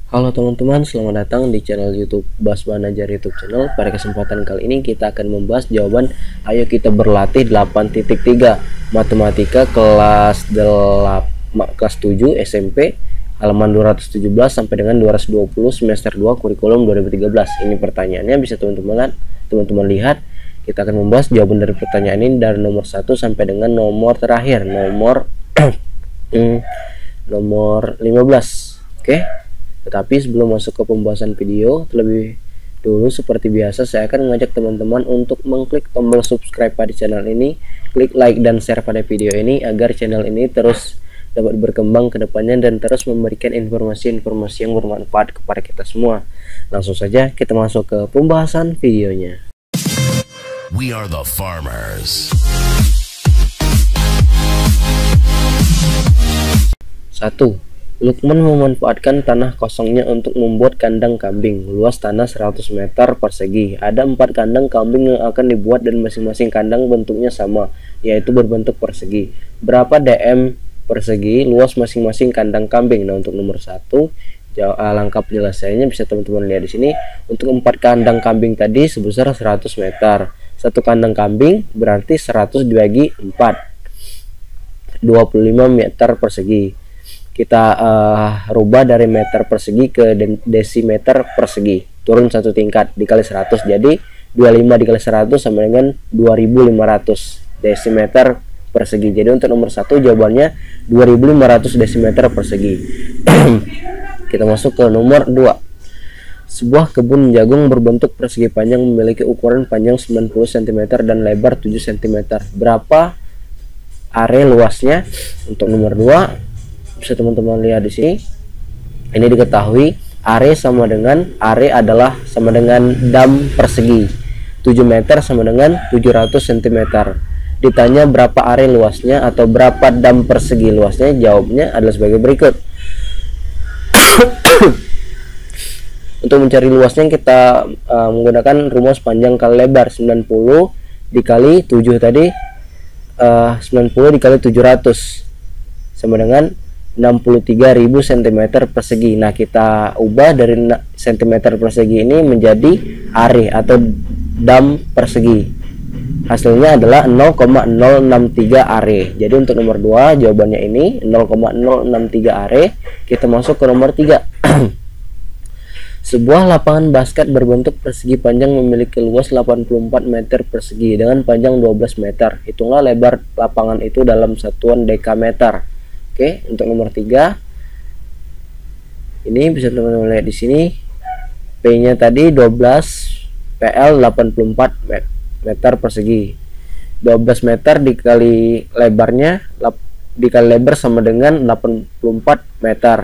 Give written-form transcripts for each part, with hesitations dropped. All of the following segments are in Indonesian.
Halo teman-teman, selamat datang di channel YouTube Bas Banajar YouTube channel. Pada kesempatan kali ini kita akan membahas jawaban Ayo Kita Berlatih 8.3 Matematika kelas 7 SMP halaman 217 sampai dengan 220 semester 2 kurikulum 2013. Ini pertanyaannya bisa teman-teman lihat. Kita akan membahas jawaban dari pertanyaan ini dari nomor 1 sampai dengan nomor terakhir, nomor nomor 15. Oke. Tetapi sebelum masuk ke pembahasan video, terlebih dulu seperti biasa saya akan mengajak teman-teman untuk mengklik tombol subscribe pada channel ini, klik like dan share pada video ini agar channel ini terus dapat berkembang ke depannya dan terus memberikan informasi-informasi yang bermanfaat kepada kita semua. Langsung saja kita masuk ke pembahasan videonya. We are the farmers. 1. Lukman memanfaatkan tanah kosongnya untuk membuat kandang kambing. Luas tanah 100 meter persegi. Ada 4 kandang kambing yang akan dibuat dan masing-masing kandang bentuknya sama, yaitu berbentuk persegi. Berapa dm persegi luas masing-masing kandang kambing? Nah, untuk nomor 1, lengkap penjelasannya bisa teman-teman lihat di sini. Untuk 4 kandang kambing tadi sebesar 100 meter. Satu kandang kambing berarti 100 dibagi 4, 25 meter persegi. Kita rubah dari meter persegi ke desimeter persegi, turun satu tingkat, dikali 100, jadi 25 dikali 100 sama dengan 2500 desimeter persegi. Jadi untuk nomor 1 jawabannya 2500 desimeter persegi. Kita masuk ke nomor 2. Sebuah kebun jagung berbentuk persegi panjang memiliki ukuran panjang 90 cm dan lebar 7 cm. Berapa area luasnya? Untuk nomor 2 bisa teman-teman lihat di sini. Ini diketahui area adalah sama dengan dam persegi. 7 meter sama dengan 700 cm. Ditanya berapa area luasnya atau berapa dam persegi luasnya, jawabnya adalah sebagai berikut. Untuk mencari luasnya kita menggunakan rumus panjang kali lebar. 90 dikali 7 tadi, 90 dikali 700 sama dengan 63.000 cm persegi. Nah, kita ubah dari cm persegi ini menjadi area atau dam persegi. Hasilnya adalah 0,063 area. Jadi untuk nomor 2 jawabannya ini 0,063 area. Kita masuk ke nomor 3. Sebuah lapangan basket berbentuk persegi panjang memiliki luas 84 meter persegi dengan panjang 12 meter. Hitunglah lebar lapangan itu dalam satuan dekameter. Oke, untuk nomor 3 ini bisa teman-teman lihat di sini. P-nya tadi 12, PL 84 meter persegi. 12 meter dikali lebarnya dikali lebar sama dengan 84 meter.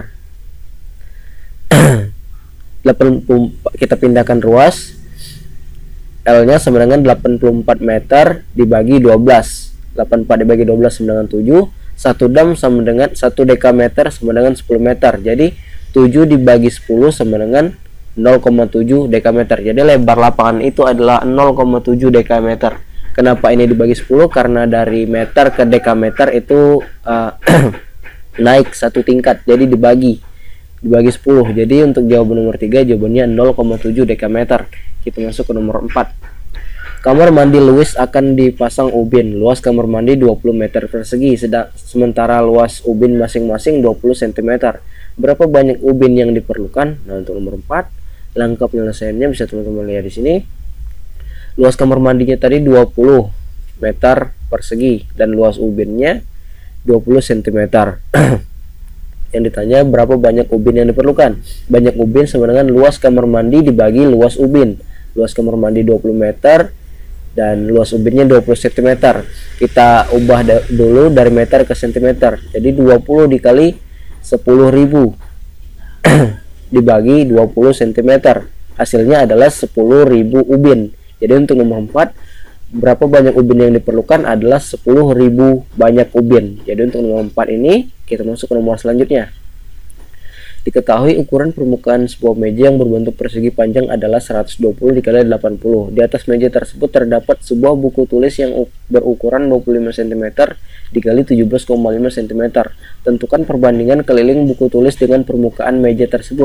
84, kita pindahkan ruas. L-nya sama dengan 84 meter dibagi 12. 84 dibagi 12 sama dengan 7. 1 dam sama dengan 1 dekameter sama dengan 10 meter. Jadi 7 dibagi 10 sama dengan 0,7 dekameter. Jadi lebar lapangan itu adalah 0,7 dekameter. Kenapa ini dibagi 10? Karena dari meter ke dekameter itu naik satu tingkat. Jadi dibagi 10. Jadi untuk jawaban nomor 3 jawabannya 0,7 dekameter. Kita masuk ke nomor 4. Kamar mandi Louis akan dipasang ubin. Luas kamar mandi 20 meter persegi, sementara luas ubin masing-masing 20 cm. Berapa banyak ubin yang diperlukan? Nah, untuk nomor 4, lengkap penyelesaiannya bisa teman-teman lihat di sini. Luas kamar mandinya tadi 20 meter persegi dan luas ubinnya 20 cm. Yang ditanya berapa banyak ubin yang diperlukan? Banyak ubin sama dengan luas kamar mandi dibagi luas ubin. Luas kamar mandi 20 meter dan luas ubinnya 20 cm. Kita ubah dulu dari meter ke cm. Jadi 20 dikali 10.000 dibagi 20 cm. Hasilnya adalah 10.000 ubin. Jadi untuk nomor 4, berapa banyak ubin yang diperlukan adalah 10.000 banyak ubin. Jadi untuk nomor 4 ini kita masuk ke nomor selanjutnya. Diketahui ukuran permukaan sebuah meja yang berbentuk persegi panjang adalah 120 dikali 80. Di atas meja tersebut terdapat sebuah buku tulis yang berukuran 25 cm dikali 17,5 cm. Tentukan perbandingan keliling buku tulis dengan permukaan meja tersebut.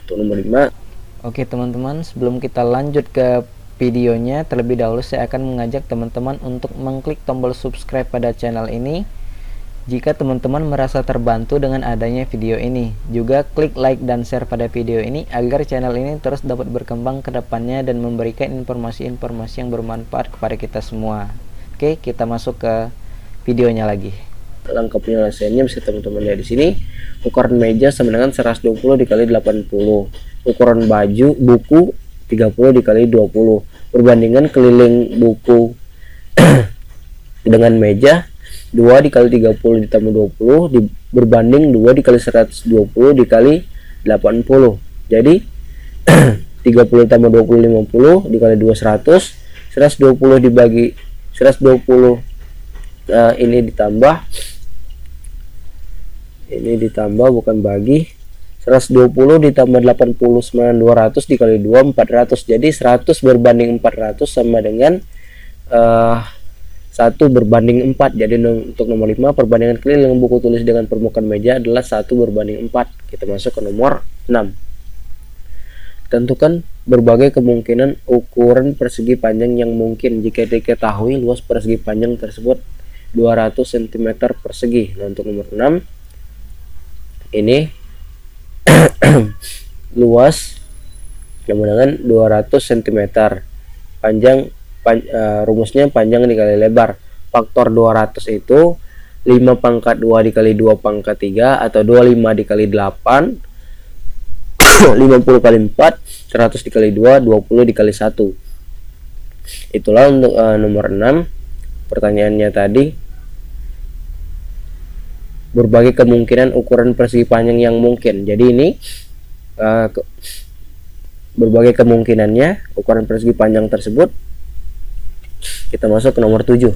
Untuk nomor 5. Oke teman-teman, sebelum kita lanjut ke videonya, terlebih dahulu saya akan mengajak teman-teman untuk mengklik tombol subscribe pada channel ini jika teman-teman merasa terbantu dengan adanya video ini. Juga klik like dan share pada video ini agar channel ini terus dapat berkembang ke depannya dan memberikan informasi-informasi yang bermanfaat kepada kita semua. Oke, kita masuk ke videonya lagi. Langkah penyelesaiannya bisa teman-teman lihat di sini. Ukuran meja sama dengan 120 dikali 80. Ukuran buku 30 dikali 20. Perbandingan keliling buku dengan meja 2 dikali 30 ditambah 20 berbanding 2 dikali 120 dikali 80. Jadi 30 tambah 20 50 dikali 2 100. 120 dibagi 120 ini ditambah bukan bagi. 120 ditambah 80 sama 200 dikali 2 400. Jadi 100 berbanding 400 sama dengan 1 berbanding 4. Jadi untuk nomor 5, perbandingan keliling buku tulis dengan permukaan meja adalah 1 berbanding 4. Kita masuk ke nomor 6. Tentukan berbagai kemungkinan ukuran persegi panjang yang mungkin jika diketahui luas persegi panjang tersebut 200 cm persegi. Nah, untuk nomor 6 ini luas sama dengan 200 cm, panjang rumusnya panjang dikali lebar. Faktor 200 itu 5 pangkat 2 dikali 2 pangkat 3 atau 25 dikali 8 50 kali 4 100 dikali 2 20 dikali 1. Itulah untuk nomor 6. Pertanyaannya tadi, berbagai kemungkinan ukuran persegi panjang yang mungkin. Jadi ini berbagai kemungkinannya ukuran persegi panjang tersebut. Kita masuk ke nomor 7.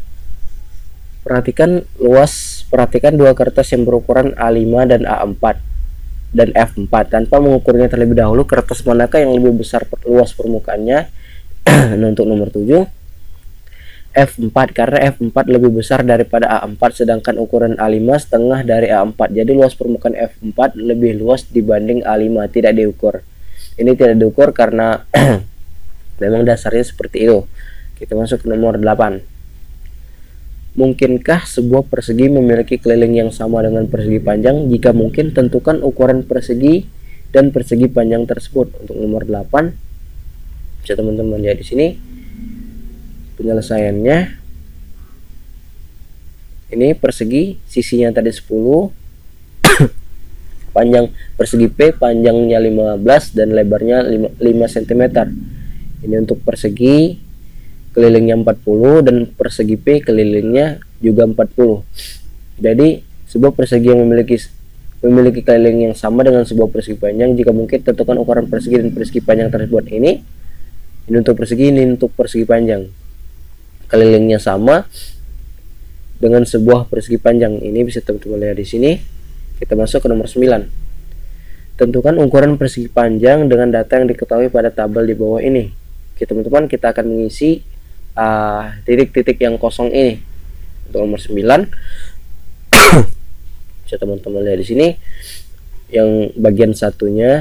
Perhatikan dua kertas yang berukuran A5 dan A4 dan F4 tanpa mengukurnya terlebih dahulu. Kertas manakah yang lebih besar luas permukaannya? Nah, untuk nomor 7 F4, karena F4 lebih besar daripada A4 sedangkan ukuran A5 setengah dari A4. Jadi luas permukaan F4 lebih luas dibanding A5, tidak diukur. Ini tidak diukur karena memang dasarnya seperti itu. Kita masuk ke nomor 8. Mungkinkah sebuah persegi memiliki keliling yang sama dengan persegi panjang? Jika mungkin, tentukan ukuran persegi dan persegi panjang tersebut. Untuk nomor 8 bisa teman-teman lihat di sini penyelesaiannya. Ini persegi, sisinya tadi 10, panjang persegi P panjangnya 15 dan lebarnya 5 cm. Ini untuk persegi kelilingnya 40 dan persegi P kelilingnya juga 40. Jadi sebuah persegi yang memiliki keliling yang sama dengan sebuah persegi panjang. Jika mungkin, tentukan ukuran persegi dan persegi panjang tersebut. Ini untuk persegi, ini untuk persegi panjang. Kelilingnya sama dengan sebuah persegi panjang. Ini bisa teman-teman lihat di sini. Kita masuk ke nomor 9. Tentukan ukuran persegi panjang dengan data yang diketahui pada tabel di bawah ini. Oke teman-teman, kita akan mengisi titik-titik yang kosong ini. Untuk nomor 9 bisa teman-teman lihat di sini yang bagian satunya,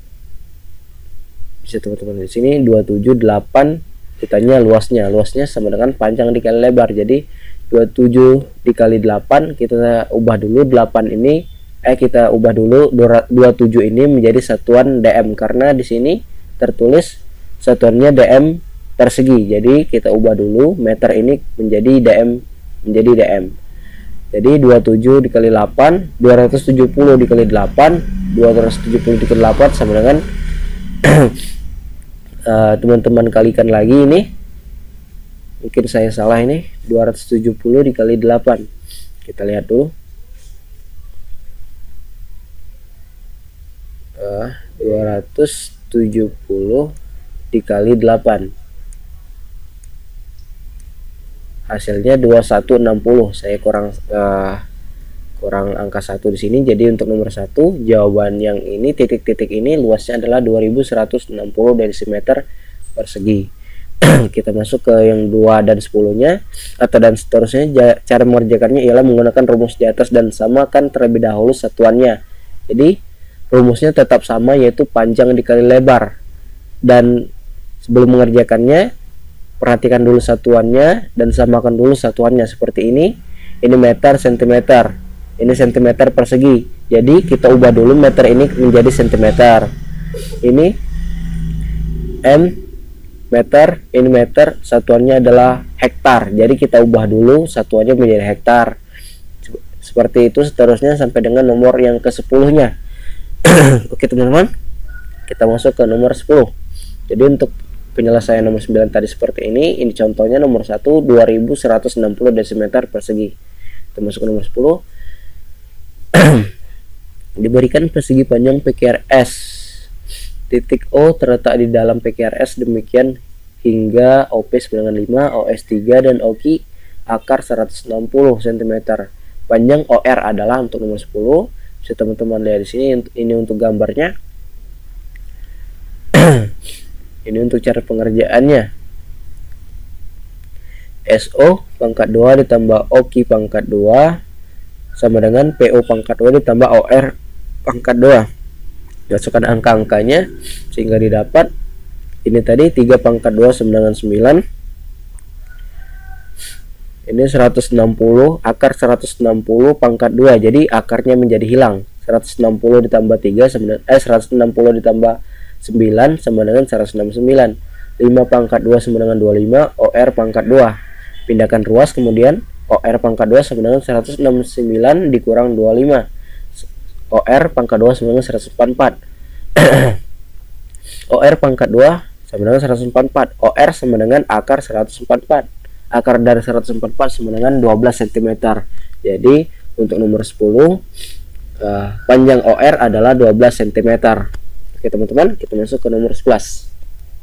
bisa teman-teman lihat di sini 278 ditanya luasnya sama dengan panjang dikali lebar. Jadi 27 dikali 8 kita ubah dulu 8 ini kita ubah dulu 27 ini menjadi satuan dm karena di sini tertulis satuannya dm persegi. Jadi kita ubah dulu meter ini menjadi dm. Jadi 27 dikali 8 270 dikali 8 270 dikali 8 sama dengan teman-teman kalikan lagi ini. Mungkin saya salah ini. 270 dikali 8. Kita lihat dulu. 270 dikali 8. Hasilnya 2160. Saya kurang angka 1 di sini. Jadi untuk nomor 1 jawaban yang ini titik-titik ini luasnya adalah 2160 desimeter persegi. Kita masuk ke yang 2 dan 10-nya atau dan seterusnya. Cara mengerjakannya ialah menggunakan rumus di atas dan samakan terlebih dahulu satuannya. Jadi Rumusnya tetap sama, yaitu panjang dikali lebar. Dan sebelum mengerjakannya, perhatikan dulu satuannya dan samakan dulu satuannya seperti ini. Ini meter, sentimeter, ini sentimeter persegi. Jadi kita ubah dulu meter ini menjadi sentimeter. Ini m meter, ini meter, satuannya adalah hektar. Jadi kita ubah dulu satuannya menjadi hektar. Seperti itu seterusnya sampai dengan nomor yang ke-10-nya. Oke teman-teman, kita masuk ke nomor 10. Jadi untuk penyelesaian nomor 9 tadi seperti ini contohnya nomor 1 2160 desimeter persegi. Kita masuk ke nomor 10. Diberikan persegi panjang PQRS. Titik O terletak di dalam PQRS, demikian hingga OP 9,5, OS 3 dan OQ akar 160 cm. Panjang OR adalah untuk nomor 10. Bisa teman-teman lihat di sini, ini untuk gambarnya. Ini untuk cara pengerjaannya. SO pangkat 2 ditambah OQ pangkat 2 sama dengan PO pangkat 2 ditambah OR pangkat 2. Masukkan angka-angkanya sehingga didapat ini tadi 3 pangkat 2 sama dengan 9. Ini 160 akar 160 pangkat 2. Jadi akarnya menjadi hilang. 160 ditambah 3 sama 160 ditambah 9 sama dengan 169. 5 pangkat 2 sama dengan 25, OR pangkat 2. Pindahkan ruas, kemudian OR pangkat 2 sama dengan 169 dikurang 25. OR pangkat 2 sama dengan 144. OR pangkat 2 sama dengan 144. OR sama dengan akar 144. Akar dari 144 sama dengan 12 cm. Jadi untuk nomor 10 panjang OR adalah 12 cm. Oke teman-teman, kita masuk ke nomor 11.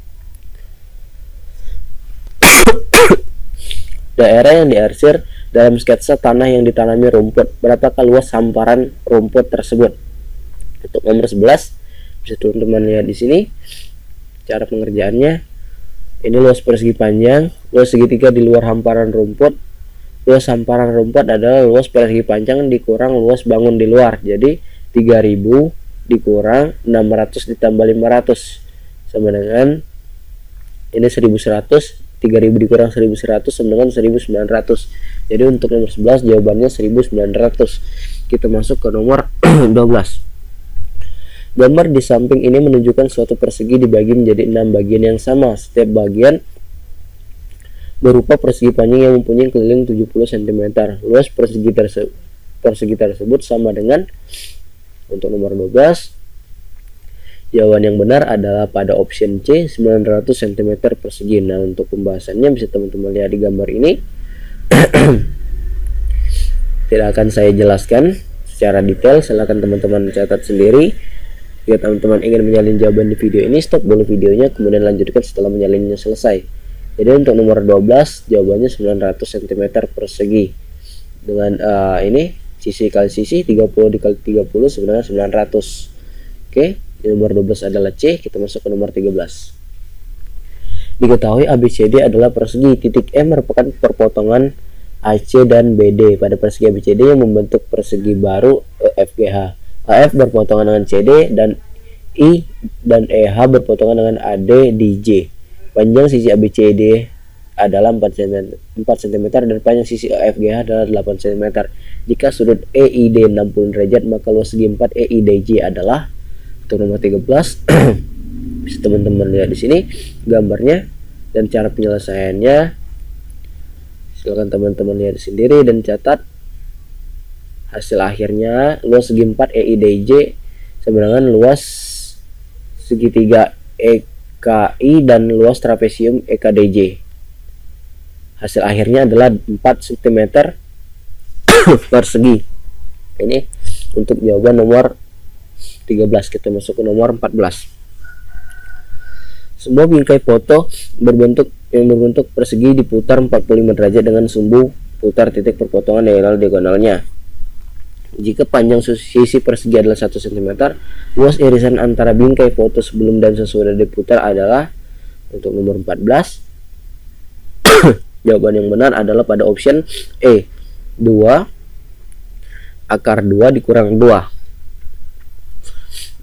Daerah yang diarsir dalam sketsa tanah yang ditanami rumput. Berapakah luas hamparan rumput tersebut? Untuk nomor 11 bisa teman-teman lihat di sini cara pengerjaannya. Ini luas persegi panjang, luas segitiga di luar hamparan rumput. Luas hamparan rumput adalah luas persegi panjang dikurang luas bangun di luar. Jadi 3000 dikurang 600 ditambah 500 sama dengan ini 1100. 3000 dikurang 1100 sama dengan 1900. Jadi untuk nomor 11 jawabannya 1900. Kita masuk ke nomor 12. Gambar di samping ini menunjukkan suatu persegi dibagi menjadi 6 bagian yang sama. Setiap bagian berupa persegi panjang yang mempunyai keliling 70 cm. Luas persegi tersebut sama dengan, untuk nomor 12 jawaban yang benar adalah pada option C, 900 cm persegi. Nah untuk pembahasannya bisa teman-teman lihat di gambar ini. Tidak akan saya jelaskan secara detail, silahkan teman-teman catat sendiri. Jika teman-teman ingin menyalin jawaban di video ini, stop dulu videonya, kemudian lanjutkan setelah menyalinnya selesai. Jadi untuk nomor 12 jawabannya 900 cm persegi. Dengan ini sisi kali sisi 30 dikali 30 sebenarnya 900. Oke, nomor 12 adalah C. Kita masuk ke nomor 13. Diketahui ABCD adalah persegi. Titik M merupakan perpotongan AC dan BD pada persegi ABCD yang membentuk persegi baru EFGH. AF berpotongan dengan CD dan I dan EH berpotongan dengan AD di J. Panjang sisi ABCD adalah 4 cm dan panjang sisi EFGH adalah 8 cm. Jika sudut EID 60 derajat, maka luas segi 4 EIDJ adalah, untuk nomor 13 bisa teman-teman lihat di sini gambarnya dan cara penyelesaiannya. Silakan teman-teman lihat sendiri dan catat. Hasil akhirnya luas segi 4 EIDJ sama dengan luas segitiga EKI dan luas trapesium EKDJ. Hasil akhirnya adalah 4 cm persegi. Ini untuk jawaban nomor 13. Kita masuk ke nomor 14. Sebuah bingkai foto berbentuk persegi diputar 45 derajat dengan sumbu putar titik perpotongan diagonalnya. Jika panjang sisi persegi adalah 1 cm, luas irisan antara bingkai foto sebelum dan sesudah diputar adalah, untuk nomor 14 jawaban yang benar adalah pada option E, 2 akar 2 dikurang 2.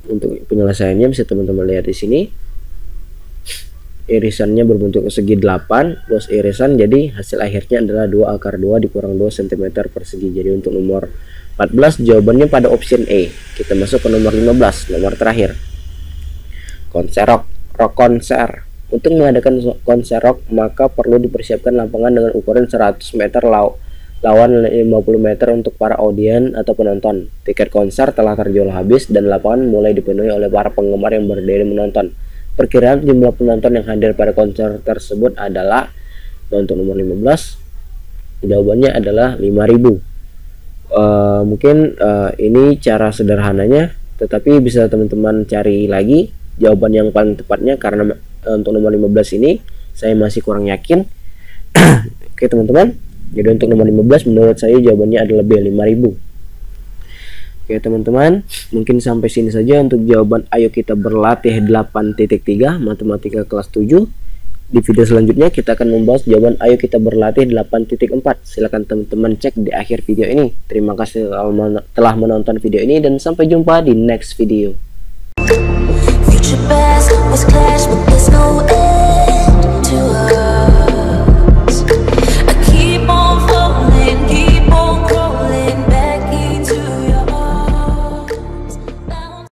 Untuk penyelesaiannya bisa teman-teman lihat di sini. Irisannya berbentuk segi 8 plus irisan, jadi hasil akhirnya adalah 2 akar 2 dikurang 2 cm persegi. Jadi untuk nomor 14 jawabannya pada option E. Kita masuk ke nomor 15, nomor terakhir. Konser rock. Konser. Untuk mengadakan konser rock maka perlu dipersiapkan lapangan dengan ukuran 100 meter lawan 50 meter untuk para audien atau penonton. Tiket konser telah terjual habis dan lapangan mulai dipenuhi oleh para penggemar yang berdiri menonton. Perkiraan jumlah penonton yang hadir pada konser tersebut adalah, untuk nomor 15 jawabannya adalah 5.000. Mungkin ini cara sederhananya, tetapi bisa teman-teman cari lagi jawaban yang paling tepatnya, karena untuk nomor 15 ini saya masih kurang yakin. Oke teman-teman, jadi untuk nomor 15 menurut saya jawabannya adalah B, 5.000. Oke teman-teman, mungkin sampai sini saja untuk jawaban Ayo Kita Berlatih 8.3 Matematika kelas 7. Di video selanjutnya kita akan membahas jawaban Ayo Kita Berlatih 8.4. Silakan teman-teman cek di akhir video ini. Terima kasih telah menonton video ini dan sampai jumpa di next video.